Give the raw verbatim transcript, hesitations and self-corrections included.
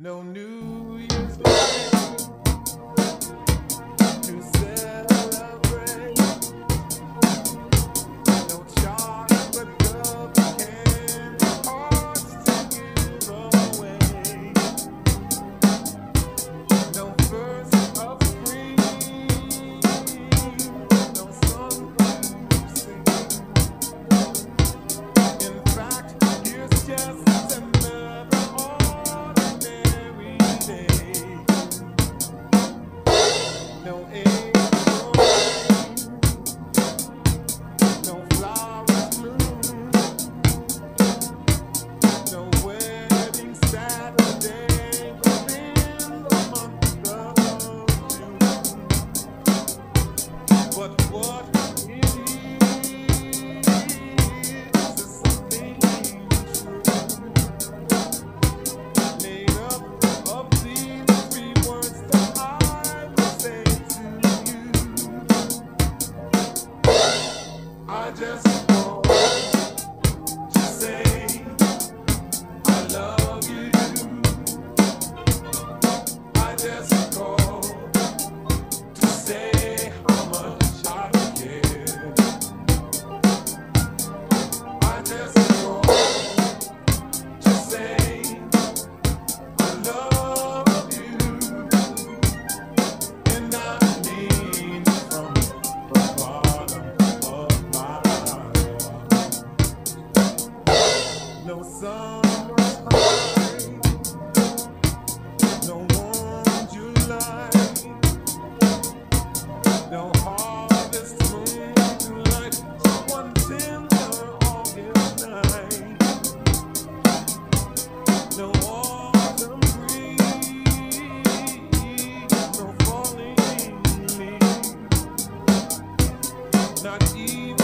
No New Year's Day to celebrate. No chocolate cup candy hearts to give away. No first of spring. No song to sing. In fact, here's just another ordinary day. No egg, no rain, no flowers bloom, no wedding Saturday within the month of June. But what it is is something true, made up of these three words that I will say to you. I just want to say I love you. I just called to say how much I care. I just called to say I love you, and I mean from the bottom of my heart. No summer high, no warm July, no harvest moonlight, one tender August night, no autumn breeze, no falling leaves, not even